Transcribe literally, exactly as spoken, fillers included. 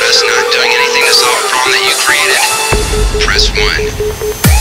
us not doing anything to solve a problem that you created, press one.